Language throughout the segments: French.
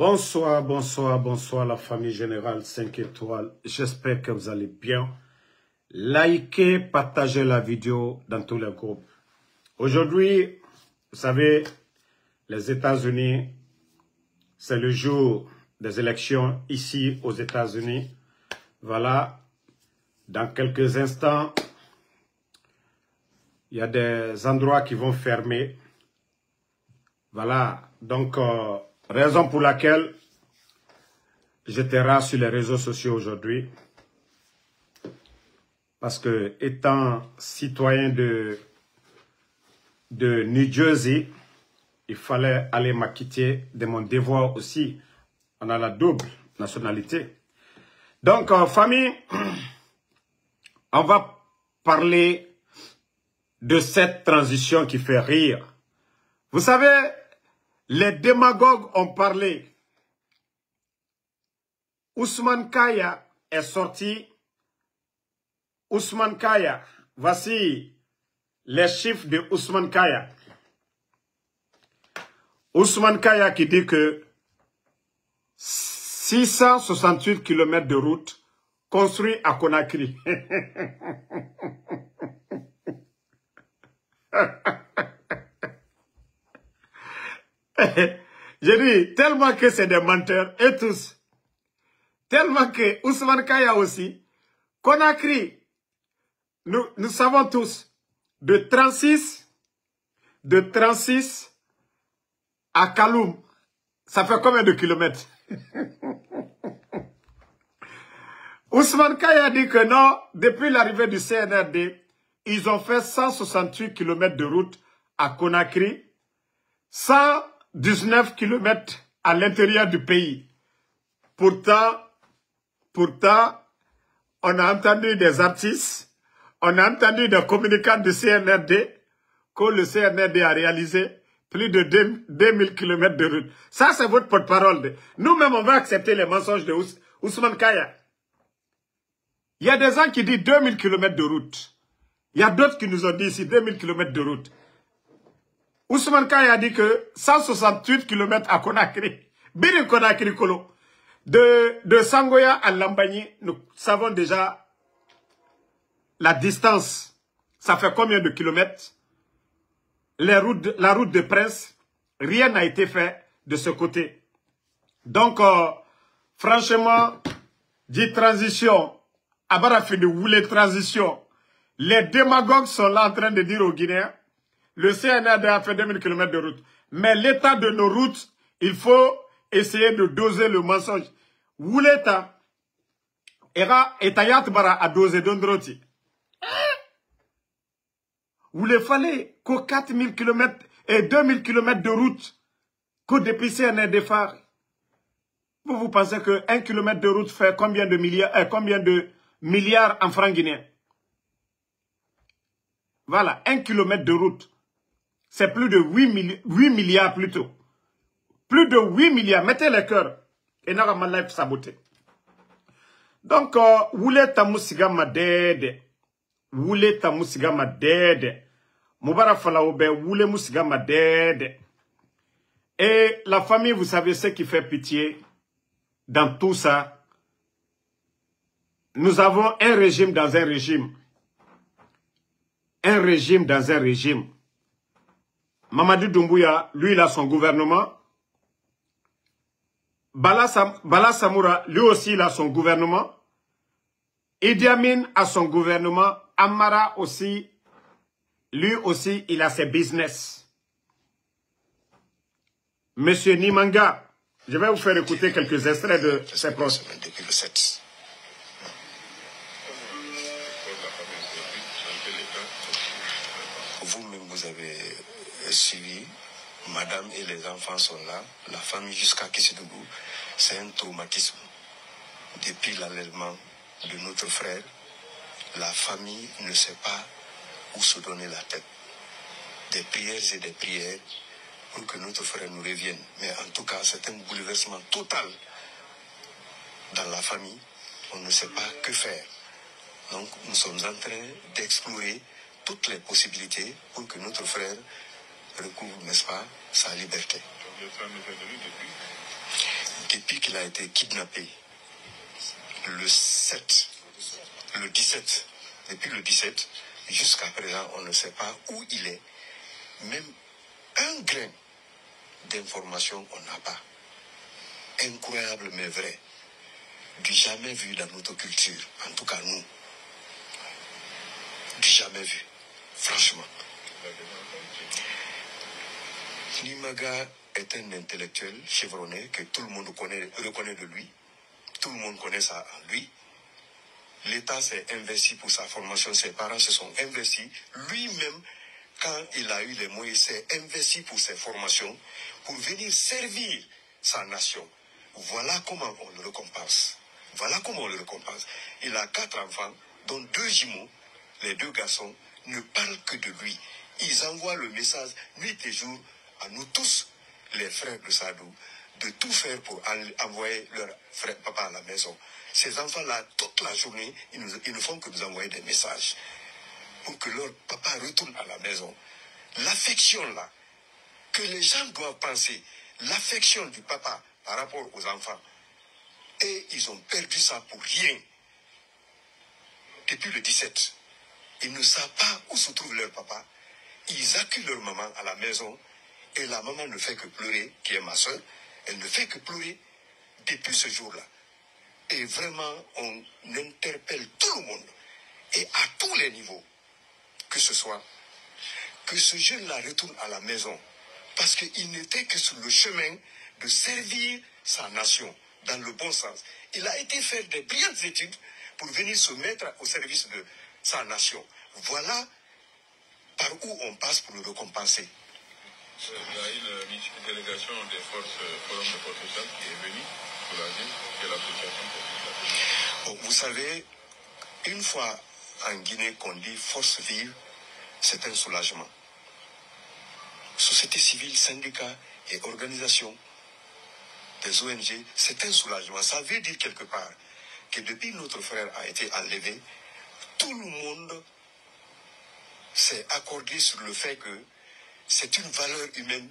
Bonsoir, bonsoir, bonsoir la famille générale 5 étoiles. J'espère que vous allez bien. Likez, partagez la vidéo dans tous les groupes. Aujourd'hui, vous savez, les États-Unis, c'est le jour des élections ici aux États-Unis. Voilà, dans quelques instants, il y a des endroits qui vont fermer. Voilà, donc, raison pour laquelle j'étais rare sur les réseaux sociaux aujourd'hui. Parce que, étant citoyen de New Jersey, il fallait aller m'acquitter de mon devoir aussi. On a la double nationalité. Donc, famille, on va parler de cette transition qui fait rire. Vous savez, les démagogues ont parlé. Ousmane Kaya est sorti. Ousmane Kaya, voici les chiffres de Ousmane Kaya. Ousmane Kaya qui dit que 668 km de route construits à Conakry. J'ai dit, tellement que c'est des menteurs, et tous. Tellement que Ousmane Kaya aussi, Conakry, nous savons tous, de 36 à Kaloum, ça fait combien de kilomètres? Ousmane Kaya dit que non, depuis l'arrivée du CNRD, ils ont fait 168 km de route à Conakry, 119 km à l'intérieur du pays. Pourtant, on a entendu des artistes, on a entendu des communicants du CNRD, que le CNRD a réalisé plus de 2000 km de route. Ça, c'est votre porte-parole. Nous-mêmes, on va accepter les mensonges de Ousmane Kaya. Il y a des gens qui disent 2000 km de route. Il y a d'autres qui nous ont dit ici 2000 km de route. Ousmane Kaya a dit que 168 km à Conakry. Biri Conakry Kolo. De Sangoya à Lambagny, nous savons déjà la distance. Ça fait combien de kilomètres? La route de Prince, rien n'a été fait de ce côté. Donc, franchement, dit transition, Abarafini voulait transition. Les démagogues sont là en train de dire aux Guinéens, le CNRD a fait 2000 km de route. Mais l'état de nos routes, il faut essayer de doser le mensonge. Wouleta, era etayat bara a doser d'ondroti. Vous le fallait que 4000 km et 2000 km de route que depuis CNRD phare. Vous pensez que 1 km de route fait combien de milliards en francs guinéens? Voilà, 1 km de route. C'est plus de 8 milliards plutôt. Plus de 8 milliards. Mettez les cœurs. Et n'a pas life saboté. Donc, Woulé Tamoussiga Madede. Woulé Tamoussiga Madede. Moubara Falaoube, Woulé Moussiga Madede. Et la famille, vous savez ce qui fait pitié dans tout ça. Nous avons un régime dans un régime. Un régime dans un régime. Mamadou Doumbouya, lui, il a son gouvernement. Bala Samoura, lui aussi, il a son gouvernement. Idi Amin a son gouvernement. Amara aussi, lui aussi, il a ses business. Monsieur Nimanga, je vais vous faire écouter quelques extraits de ses proches. Depuis le 7. Vous-même, vous avez suivi. Madame et les enfants sont là. La famille jusqu'à Kissédougou. C'est un traumatisme. Depuis l'enlèvement de notre frère, la famille ne sait pas où se donner la tête. Des prières et des prières pour que notre frère nous revienne. Mais en tout cas, c'est un bouleversement total dans la famille. On ne sait pas que faire. Donc, nous sommes en train d'explorer toutes les possibilités pour que notre frère recouvre, n'est-ce pas, sa liberté. depuis qu'il a été kidnappé, le 17, depuis le 17, jusqu'à présent, on ne sait pas où il est. Même un grain d'information, on n'a pas. Incroyable mais vrai. Du jamais vu dans notre culture, en tout cas nous. Du jamais vu, franchement. Nimaga est un intellectuel chevronné que tout le monde reconnaît de lui. Tout le monde connaît ça en lui. L'État s'est investi pour sa formation, ses parents se sont investis. Lui-même, quand il a eu les moyens, s'est investi pour ses formations, pour venir servir sa nation. Voilà comment on le récompense. Voilà comment on le récompense. Il a 4 enfants, dont 2 jumeaux. Les 2 garçons ne parlent que de lui. Ils envoient le message nuit et jour à nous tous, les frères de Sadou, de tout faire pour envoyer leur frère papa à la maison. Ces enfants-là, toute la journée, ils ne font que nous envoyer des messages pour que leur papa retourne à la maison. L'affection là, que les gens doivent penser, l'affection du papa par rapport aux enfants, et ils ont perdu ça pour rien. Depuis le 17, ils ne savent pas où se trouve leur papa. Ils accueillent leur maman à la maison et la maman ne fait que pleurer, qui est ma soeur. Elle ne fait que pleurer depuis ce jour-là. Et vraiment, on interpelle tout le monde et à tous les niveaux, que ce soit, que ce jeune-là retourne à la maison parce qu'il n'était que sur le chemin de servir sa nation dans le bon sens. Il a été faire des brillantes études pour venir se mettre au service de sa nation. Voilà par où on passe pour le récompenser. Il y a une délégation des forces Forum de Porte Sociale qui est venue soulager que la situation politique. Vous savez, une fois en Guinée qu'on dit force vive, c'est un soulagement. Société civile, syndicats et organisations des ONG, c'est un soulagement. Ça veut dire quelque part que depuis notre frère a été enlevé, tout le monde s'est accordé sur le fait que c'est une valeur humaine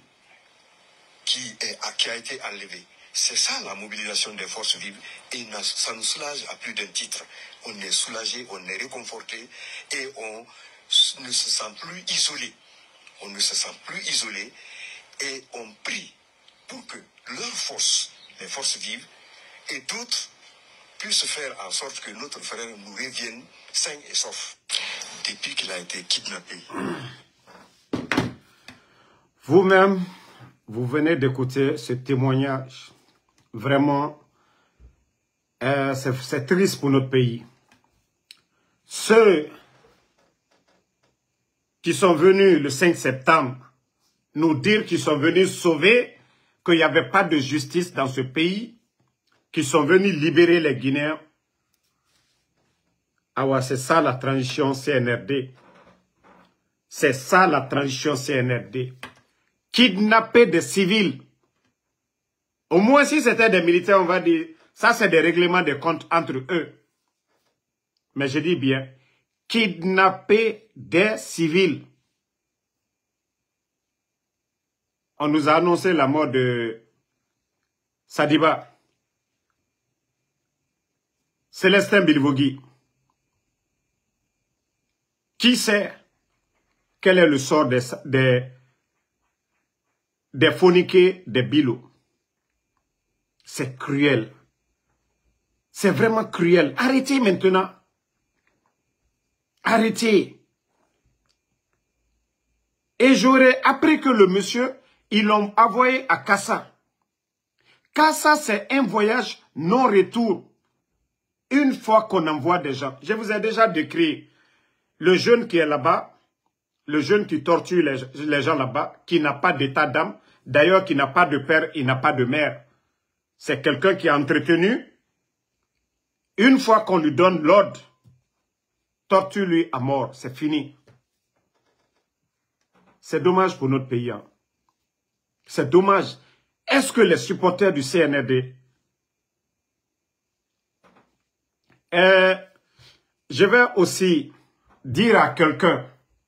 qui a été enlevée. C'est ça la mobilisation des forces vives et ça nous soulage à plus d'un titre. On est soulagé, on est réconforté et on ne se sent plus isolé. On ne se sent plus isolé et on prie pour que leurs forces, les forces vives et d'autres puissent faire en sorte que notre frère nous revienne sain et sauf depuis qu'il a été kidnappé. Vous-même, vous venez d'écouter ce témoignage. Vraiment, c'est triste pour notre pays. Ceux qui sont venus le 5 septembre nous dire qu'ils sont venus sauver, qu'il n'y avait pas de justice dans ce pays, qu'ils sont venus libérer les Guinéens. Ah ouais, c'est ça la transition CNRD. C'est ça la transition CNRD. Kidnapper des civils. Au moins si c'était des militaires, on va dire, ça c'est des règlements de compte entre eux. Mais je dis bien, kidnapper des civils. On nous a annoncé la mort de Sadiba. Célestin Bilvogui. Qui sait quel est le sort des phoniqués des Bilo? C'est cruel. C'est vraiment cruel. Arrêtez maintenant. Arrêtez. Et j'aurais appris que le monsieur, ils l'ont envoyé à Kassa. Kassa, c'est un voyage non-retour. Une fois qu'on envoie des gens. Je vous ai déjà décrit le jeune qui est là-bas, le jeune qui torture les gens là-bas, qui n'a pas d'état d'âme, d'ailleurs qui n'a pas de père, il n'a pas de mère. C'est quelqu'un qui est entretenu. Une fois qu'on lui donne l'ordre, torture-lui à mort, c'est fini. C'est dommage pour notre pays. Hein. C'est dommage. Est-ce que les supporters du CNRD... je vais aussi dire à quelqu'un,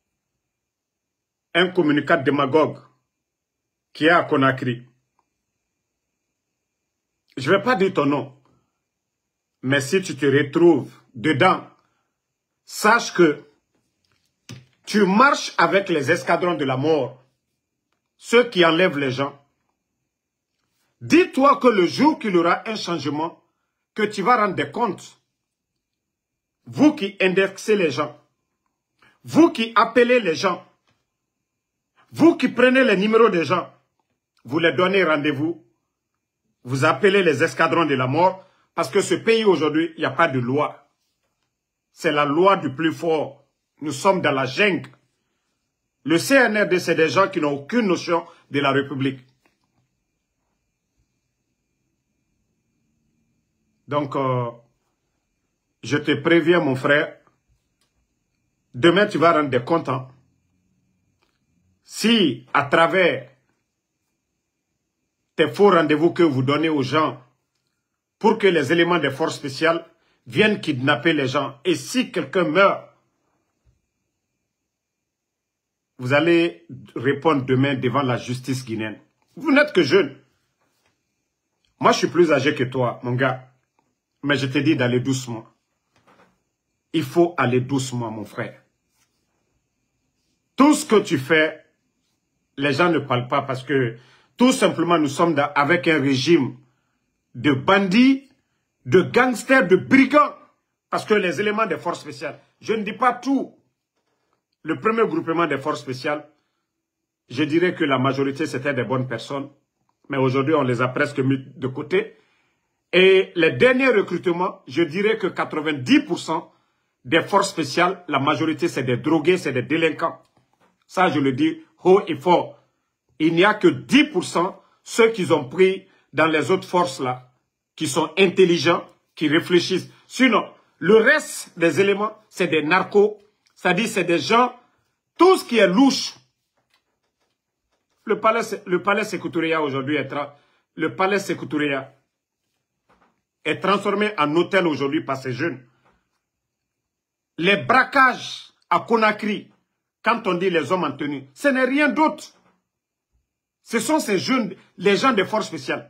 un communicant démagogue qui est à Conakry. je ne vais pas dire ton nom, mais si tu te retrouves dedans, sache que tu marches avec les escadrons de la mort, ceux qui enlèvent les gens. Dis-toi que le jour qu'il y aura un changement, que tu vas rendre des comptes, vous qui indexez les gens, vous qui appelez les gens, vous qui prenez les numéros des gens, vous les donnez rendez-vous, vous appelez les escadrons de la mort, parce que ce pays aujourd'hui, il n'y a pas de loi. C'est la loi du plus fort. Nous sommes dans la jungle. Le CNRD, c'est des gens qui n'ont aucune notion de la République. Donc, je te préviens, mon frère, demain, tu vas rendre des comptes. Hein. Si, à travers tes faux rendez-vous que vous donnez aux gens, pour que les éléments des forces spéciales viennent kidnapper les gens, et si quelqu'un meurt, vous allez répondre demain devant la justice guinéenne. Vous n'êtes que jeune. Moi, je suis plus âgé que toi, mon gars. Mais je te dis d'aller doucement. Il faut aller doucement, mon frère. Tout ce que tu fais, les gens ne parlent pas parce que tout simplement nous sommes avec un régime de bandits, de gangsters, de brigands. Parce que les éléments des forces spéciales, je ne dis pas tout. Le premier groupement des forces spéciales, je dirais que la majorité c'était des bonnes personnes. Mais aujourd'hui on les a presque mis de côté. Et les derniers recrutements, je dirais que 90% des forces spéciales, la majorité c'est des drogués, c'est des délinquants. Ça je le dis haut et fort. Il n'y a que 10% ceux qu'ils ont pris dans les autres forces là, qui sont intelligents, qui réfléchissent. Sinon, le reste des éléments, c'est des narcos, c'est-à-dire c'est des gens, tout ce qui est louche. Le palais Sékou Touré aujourd'hui est transformé en hôtel aujourd'hui par ces jeunes. Les braquages à Conakry, quand on dit les hommes en tenue, ce n'est rien d'autre. Ce sont ces jeunes, les gens des forces spéciales.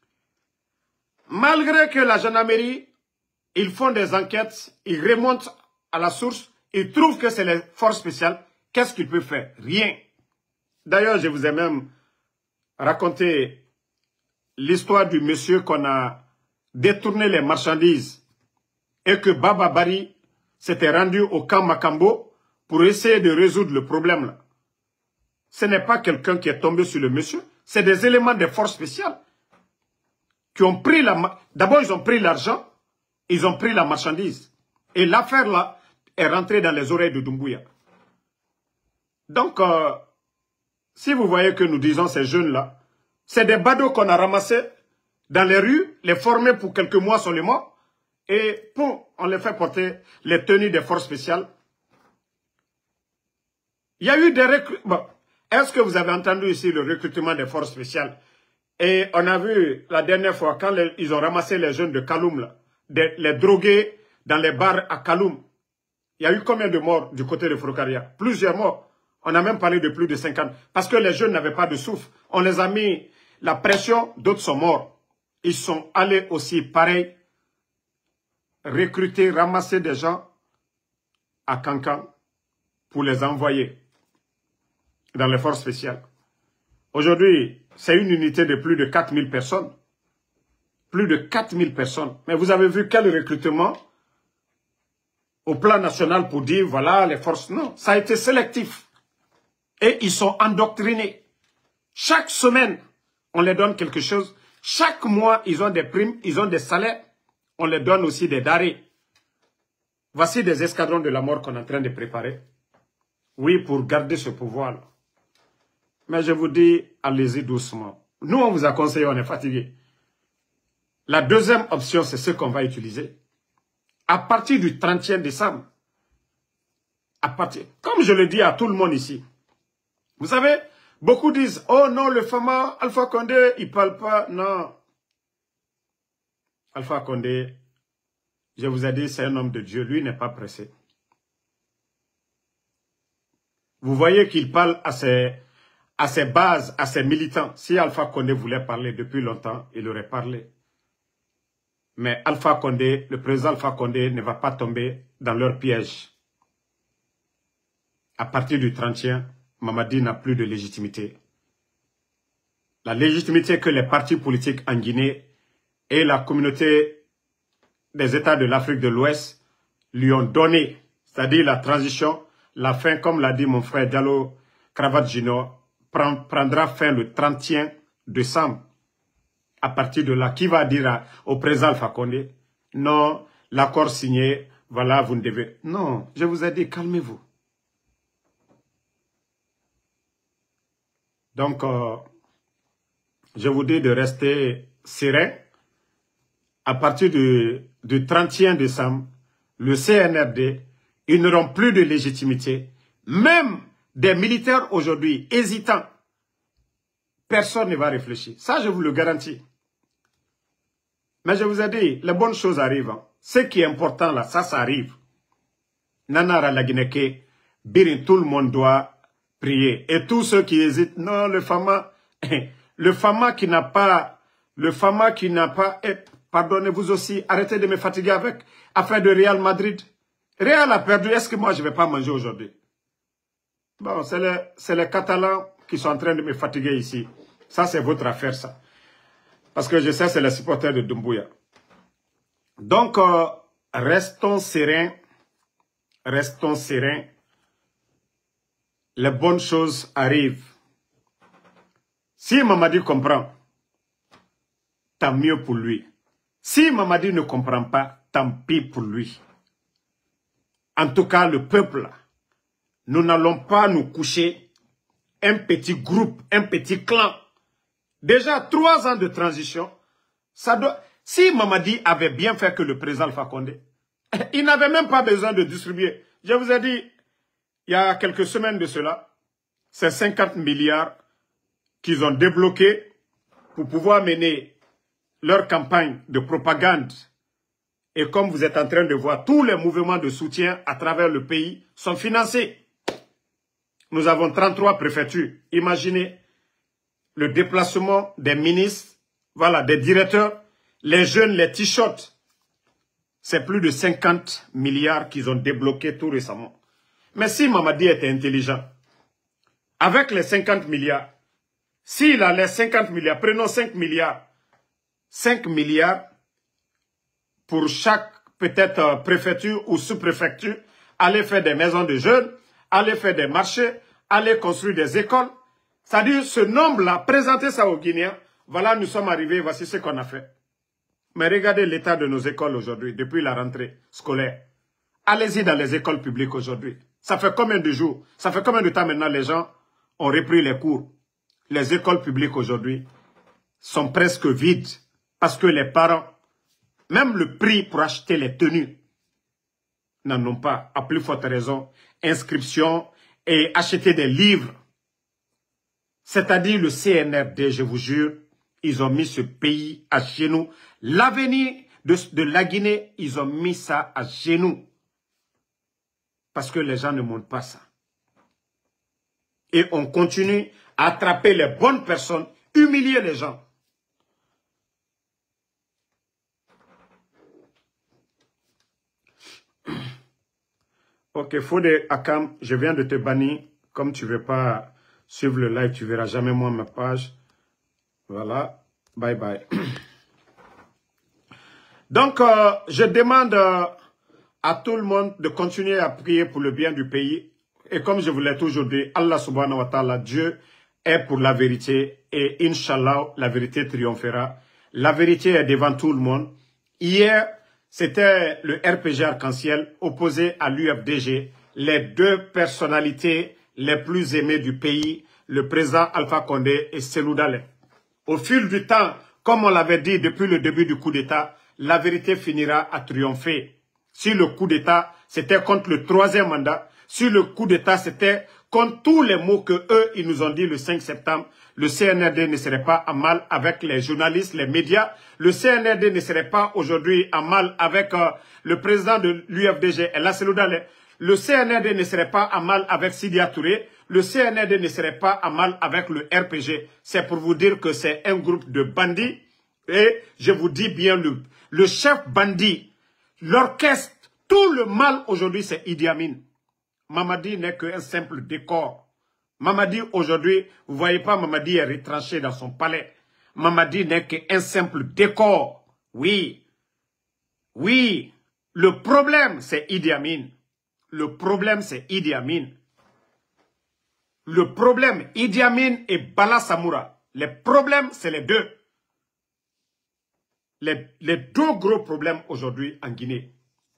Malgré que la gendarmerie, ils font des enquêtes, ils remontent à la source, ils trouvent que c'est les forces spéciales, qu'est-ce qu'ils peuvent faire? Rien. D'ailleurs, je vous ai même raconté l'histoire du monsieur qu'on a détourné les marchandises et que Baba Bari s'était rendu au camp Makambo pour essayer de résoudre le problème là. Ce n'est pas quelqu'un qui est tombé sur le monsieur, c'est des éléments des forces spéciales qui ont pris la... D'abord, ils ont pris l'argent, ils ont pris la marchandise. Et l'affaire là est rentrée dans les oreilles de Doumbouya. Donc, si vous voyez que nous disons ces jeunes-là, c'est des badauds qu'on a ramassés dans les rues, les formés pour quelques mois seulement, et on les fait porter les tenues des forces spéciales. Il y a eu des recrutements. Bon, est-ce que vous avez entendu ici le recrutement des forces spéciales? Et on a vu la dernière fois, quand ils ont ramassé les jeunes de Kaloum, là, les drogués dans les bars à Kaloum. Il y a eu combien de morts du côté de Frokaria? Plusieurs morts. On a même parlé de plus de 50. Parce que les jeunes n'avaient pas de souffle. On les a mis la pression, d'autres sont morts. Ils sont allés aussi, pareil, recruter, ramasser des gens à Kankan pour les envoyer dans les forces spéciales. Aujourd'hui, c'est une unité de plus de 4000 personnes. Plus de 4000 personnes. Mais vous avez vu quel recrutement au plan national pour dire, voilà, les forces... Non, ça a été sélectif. Et ils sont endoctrinés. Chaque semaine, on les donne quelque chose. Chaque mois, ils ont des primes, ils ont des salaires. On les donne aussi des darés. Voici des escadrons de la mort qu'on est en train de préparer. Oui, pour garder ce pouvoir-là. Mais je vous dis, allez-y doucement. Nous, on vous a conseillé, on est fatigué. La deuxième option, c'est ce qu'on va utiliser. À partir du 31 décembre, comme je le dis à tout le monde ici, vous savez, beaucoup disent, oh non, le fameux Alpha Condé, il ne parle pas. Non. Alpha Condé, je vous ai dit, c'est un homme de Dieu. Lui n'est pas pressé. Vous voyez qu'il parle à ses bases, à ses militants. Si Alpha Condé voulait parler depuis longtemps, il aurait parlé. Mais Alpha Condé, le président Alpha Condé ne va pas tomber dans leur piège. À partir du 31, Mamadi n'a plus de légitimité. La légitimité que les partis politiques en Guinée et la communauté des États de l'Afrique de l'Ouest lui ont donné, c'est-à-dire la transition, la fin, comme l'a dit mon frère Diallo Cravate Junior, prendra fin le 31 décembre. À partir de là, qui va dire au président Alpha Condé, non, l'accord signé, voilà, vous ne devez... Non, je vous ai dit, calmez-vous. Donc, je vous dis de rester serein. À partir du 31 décembre, le CNRD, ils n'auront plus de légitimité. Même des militaires aujourd'hui hésitants, personne ne va réfléchir. Ça, je vous le garantis. Mais je vous ai dit, les bonnes choses arrivent. Ce qui est important là, ça arrive. Nanara la Guinée, Birin, tout le monde doit prier. Et tous ceux qui hésitent, non, le Fama qui n'a pas, pardonnez-vous aussi, arrêtez de me fatiguer avec affaire de Real Madrid. Real a perdu, est-ce que moi je ne vais pas manger aujourd'hui? Bon, c'est les Catalans qui sont en train de me fatiguer ici. Ça, c'est votre affaire, ça. Parce que je sais, c'est les supporters de Doumbouya. Donc, restons sereins. Restons sereins. Les bonnes choses arrivent. Si Mamadi comprend, tant mieux pour lui. Si Mamadi ne comprend pas, tant pis pour lui. En tout cas, le peuple, nous n'allons pas nous coucher un petit groupe, un petit clan. Déjà 3 ans de transition, ça doit... Si Mamadi avait bien fait que le président Alpha Condé, il n'avait même pas besoin de distribuer. Je vous ai dit, il y a quelques semaines de cela, c'est 50 milliards qu'ils ont débloqués pour pouvoir mener leur campagne de propagande. Et comme vous êtes en train de voir, tous les mouvements de soutien à travers le pays sont financés. Nous avons 33 préfectures. Imaginez le déplacement des ministres, voilà, des directeurs, les jeunes, les t-shirts. C'est plus de 50 milliards qu'ils ont débloqués tout récemment. Mais si Mamadi était intelligent, avec les 50 milliards, s'il a les 50 milliards, prenons 5 milliards, 5 milliards pour chaque peut-être préfecture ou sous-préfecture, aller faire des maisons de jeunes, aller faire des marchés, aller construire des écoles. C'est-à-dire, ce nombre-là, présenter ça aux Guinéens, voilà, nous sommes arrivés, voici ce qu'on a fait. Mais regardez l'état de nos écoles aujourd'hui, depuis la rentrée scolaire. Allez-y dans les écoles publiques aujourd'hui. Ça fait combien de jours, ça fait combien de temps maintenant les gens ont repris les cours? Les écoles publiques aujourd'hui sont presque vides parce que les parents, même le prix pour acheter les tenues, n'en ont pas. À plus forte raison, inscription et acheter des livres. C'est-à-dire le CNRD, je vous jure, ils ont mis ce pays à genoux. L'avenir de la Guinée, ils ont mis ça à genoux. Parce que les gens ne montrent pas ça. Et on continue à attraper les bonnes personnes, humilier les gens. Ok, Fodé Akam, je viens de te bannir. Comme tu ne veux pas suivre le live, tu ne verras jamais moi ma page. Voilà, bye bye. Donc, je demande à tout le monde de continuer à prier pour le bien du pays. Et comme je vous l'ai toujours dit, Allah subhanahu wa ta'ala, Dieu est pour la vérité. Et Inch'Allah, la vérité triomphera. La vérité est devant tout le monde. Hier, c'était le RPG Arc-en-Ciel opposé à l'UFDG. Les deux personnalités les plus aimées du pays, le président Alpha Condé et Cellou Dalein. Au fil du temps, comme on l'avait dit depuis le début du coup d'État, la vérité finira à triompher. Si le coup d'État, c'était contre le 3e mandat, si le coup d'État, c'était contre tous les mots que eux, ils nous ont dit le 5 septembre, le CNRD ne serait pas à mal avec les journalistes, les médias. Le CNRD ne serait pas aujourd'hui à mal avec le président de l'UFDG, Cellou Dalein. Le CNRD ne serait pas à mal avec Sidia Touré. Le CNRD ne serait pas à mal avec le RPG. C'est pour vous dire que c'est un groupe de bandits Et je vous dis bien, le chef bandit, l'orchestre, tout le mal aujourd'hui, c'est Idi Amin. Mamadi n'est qu'un simple décor. Mamadi, aujourd'hui, vous ne voyez pas, Mamadi est retranché dans son palais. Mamadi n'est qu'un simple décor. Oui. Oui. Le problème, c'est Idi Amin. Le problème, c'est Idi Amin. Le problème, Idi Amin et Bala Samoura. Les problèmes, c'est les deux. Les deux gros problèmes aujourd'hui en Guinée.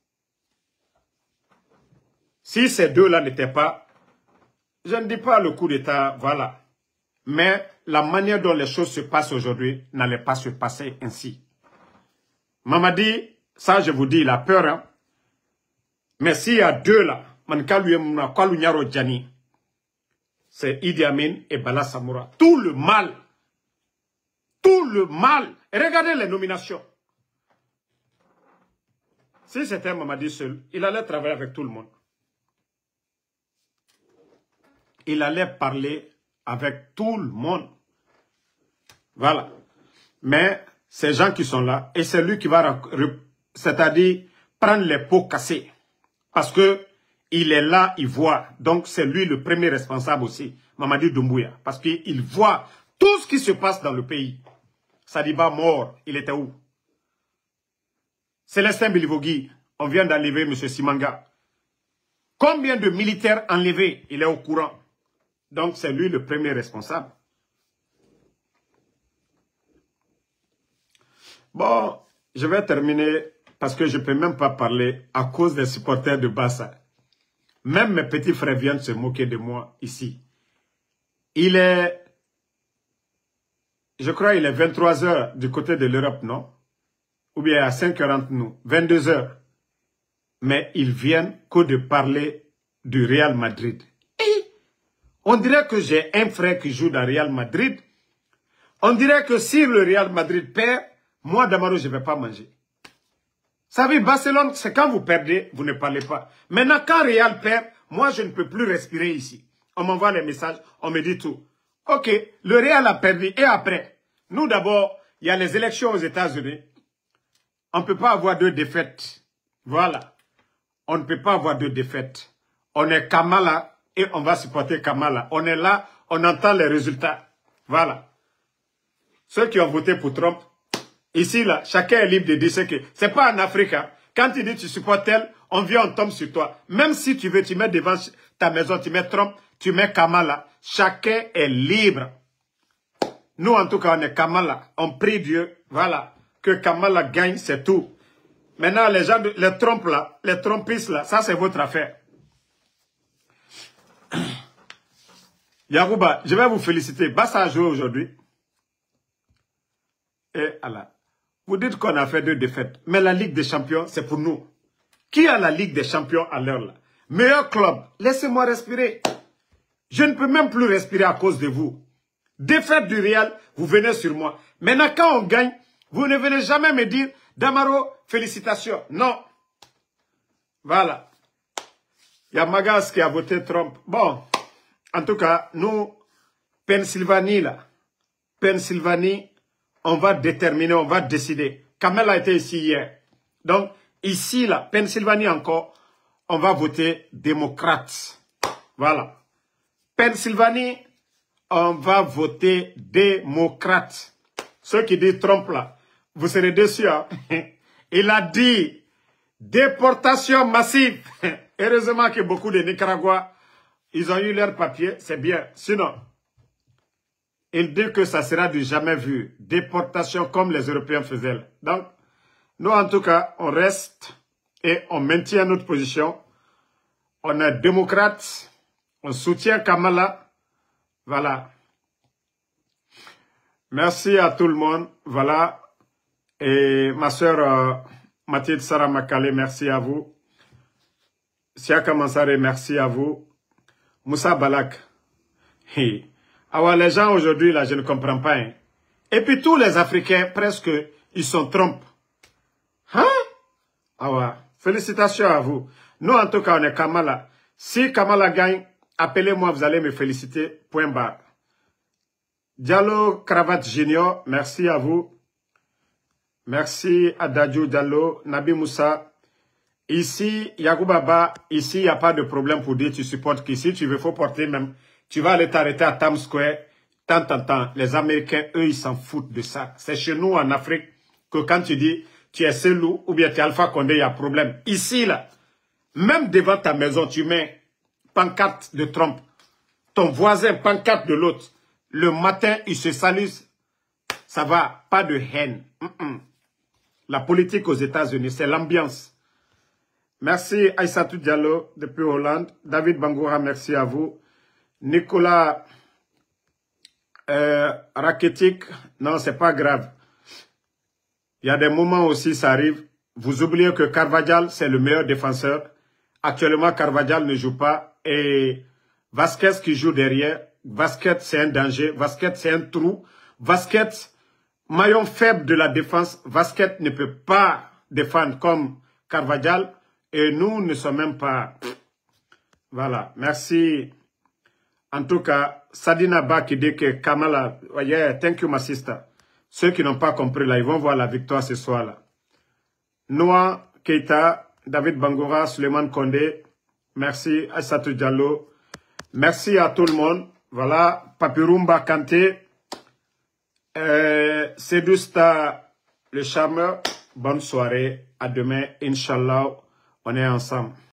Si ces deux-là n'étaient pas, je ne dis pas le coup d'État, voilà. Mais la manière dont les choses se passent aujourd'hui n'allait pas se passer ainsi. Mamadi, ça je vous dis, il a peur. Hein? Mais s'il y a deux là, c'est Idi Amin et Bala Samoura. Tout le mal. Tout le mal. Et regardez les nominations. Si c'était Mamadi seul, il allait travailler avec tout le monde. Il allait parler avec tout le monde. Voilà. Mais ces gens qui sont là, et c'est lui qui va, c'est-à-dire prendre les pots cassés. Parce que il est là, il voit. Donc c'est lui le premier responsable aussi, Mamadi Doumbouya. Parce qu'il voit tout ce qui se passe dans le pays. Sadiba mort, il était où? Célestin Bilivogui, on vient d'enlever M. Simanga. Combien de militaires enlevés? Il est au courant. Donc, c'est lui le premier responsable. Bon, je vais terminer parce que je ne peux même pas parler à cause des supporters de Bassa. Même mes petits frères viennent se moquer de moi ici. Il est, je crois il est 23 h du côté de l'Europe, non? Ou bien à 5h40 nous, 22 h. Mais ils viennent que de parler du Real Madrid. On dirait que j'ai un frère qui joue dans Real Madrid. On dirait que si le Real Madrid perd, moi, Damaro, je ne vais pas manger. Vous savez, Barcelone, c'est quand vous perdez, vous ne parlez pas. Maintenant, quand Real perd, moi, je ne peux plus respirer ici. On m'envoie les messages, on me dit tout. Ok, le Real a perdu. Et après, nous d'abord, il y a les élections aux États-Unis. On ne peut pas avoir deux défaites. Voilà. On ne peut pas avoir deux défaites. On est Kamala. Et on va supporter Kamala. On est là, on entend les résultats. Voilà. Ceux qui ont voté pour Trump, ici, là, chacun est libre de dire ce que... C'est pas en Afrique. Hein. Quand tu dis tu supportes tel, on vient, on tombe sur toi. Même si tu veux, tu mets devant ta maison, tu mets Trump, tu mets Kamala. Chacun est libre. Nous, en tout cas, on est Kamala. On prie Dieu, voilà, que Kamala gagne, c'est tout. Maintenant, les gens, les Trump là, les Trumpistes là, ça c'est votre affaire. Yarouba, je vais vous féliciter. Bassa a joué aujourd'hui. Et Allah. Vous dites qu'on a fait 2 défaites. Mais la Ligue des Champions, c'est pour nous. Qui a la Ligue des Champions à l'heure là? Meilleur club. Laissez-moi respirer. Je ne peux même plus respirer à cause de vous. Défaite du Real, vous venez sur moi. Maintenant, quand on gagne, vous ne venez jamais me dire, Damaro, félicitations. Non. Voilà. Il y a Magas qui a voté Trump. Bon. En tout cas, nous, Pennsylvanie, là, Pennsylvanie, on va déterminer, on va décider. Kamel a été ici hier. Donc, ici, là, Pennsylvanie encore, on va voter démocrate. Voilà. Pennsylvanie, on va voter démocrate. Ceux qui disent Trump, là, vous serez déçus. Hein? Il a dit déportation massive. Heureusement que beaucoup de Nicaragua, ils ont eu leur papier, c'est bien. Sinon, il dit que ça sera du jamais vu. Déportation comme les Européens faisaient. Donc, nous, en tout cas, on reste et on maintient notre position. On est démocrate. On soutient Kamala. Voilà. Merci à tout le monde. Voilà. Et ma soeur Mathilde Sarah Makale, merci à vous. Siaka Mansare, merci à vous. Moussa Balak. Hey. Alors les gens aujourd'hui, là, je ne comprends pas. Hein. Et puis tous les Africains, presque, ils sont Trump. Hein? Ah, félicitations à vous. Nous, en tout cas, on est Kamala. Si Kamala gagne, appelez-moi, vous allez me féliciter. Point barre. Diallo Cravate Junior, merci à vous. Merci Adadjo Diallo, Nabi Moussa. Ici, Yagoubaba, ici, il n'y a pas de problème pour dire tu supportes qu'ici, tu veux, faut porter même. Tu vas aller t'arrêter à Times Square, tant. Les Américains, eux, ils s'en foutent de ça. C'est chez nous, en Afrique, que quand tu dis tu es Selou ou bien tu es Alpha Condé, il y a problème. Ici, là, même devant ta maison, tu mets pancarte de Trump. Ton voisin, pancarte de l'autre. Le matin, ils se saluent. Ça va, pas de haine. La politique aux États-Unis, c'est l'ambiance. Merci Aïssatou Diallo depuis Hollande. David Bangoura, merci à vous. Nicolas Raketic, non, c'est pas grave. Il y a des moments aussi, ça arrive. Vous oubliez que Carvajal, c'est le meilleur défenseur. Actuellement, Carvajal ne joue pas. Et Vasquez qui joue derrière. Vasquez, c'est un danger. Vasquez, c'est un trou. Vasquez, maillon faible de la défense. Vasquez ne peut pas défendre comme Carvajal. Et nous ne sommes même pas... Voilà. Merci. En tout cas, Sadina Ba qui dit que Kamala... Yeah, thank you, my sister. Ceux qui n'ont pas compris, là, ils vont voir la victoire ce soir-là. Noah Keita, David Bangoura, Suleiman Kondé, merci, Aïssatou Diallo. Merci à tout le monde. Voilà, Papirumba Kanté, Sedousta, le charmeur. Bonne soirée. À demain, Inch'Allah, on est ensemble.